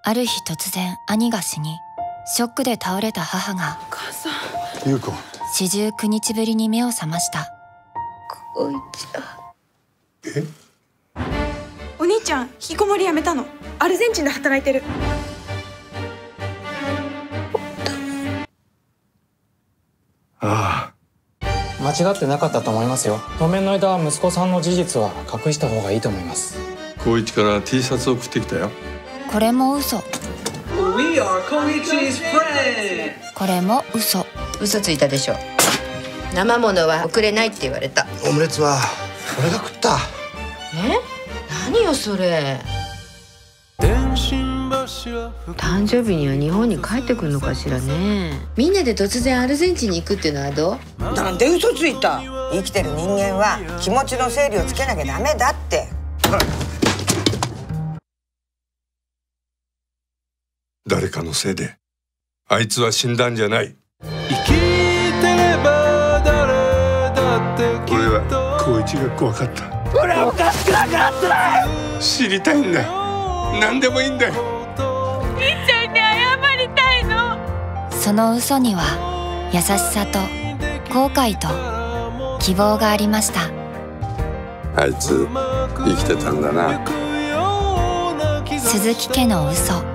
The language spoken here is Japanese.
ある日突然兄が死に、ショックで倒れた母がお母さん、 優子、 49日ぶりに目を覚ました。 光一え？ お兄ちゃん、引きこもりやめたの。アルゼンチンで働いてる。 ああ、 間違ってなかったと思いますよ。当面の間は息子さんの事実は隠した方がいいと思います。 光一から T シャツ送ってきたよ。 これも嘘。 We are Koichi's friend. これも嘘。 嘘ついたでしょ。生ものは送れないって言われた。 オムレツは俺が食った。 何よそれ。誕生日には日本に帰ってくるのかしらね。みんなで突然アルゼンチンに行くっていうのはどう？ なんで嘘ついた？生きてる人間は気持ちの整理をつけなきゃダメだって。 誰かのせいであいつは死んだんじゃない。俺は光一が怖かった。 俺はおかしくなくなった。 知りたいんだよ。何でもいいんだよ。 兄ちゃんに謝りたいの。 その嘘には優しさと後悔と希望がありました。 あいつ生きてたんだな。 鈴木家の嘘。